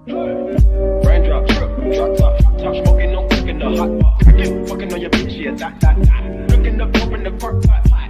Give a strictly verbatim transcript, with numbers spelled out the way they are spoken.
Raindrop, drip, drop top, top smoking, no cooking the hot pot. Fucking on your bitch, yeah, that, that, that. Looking up, open the park pot.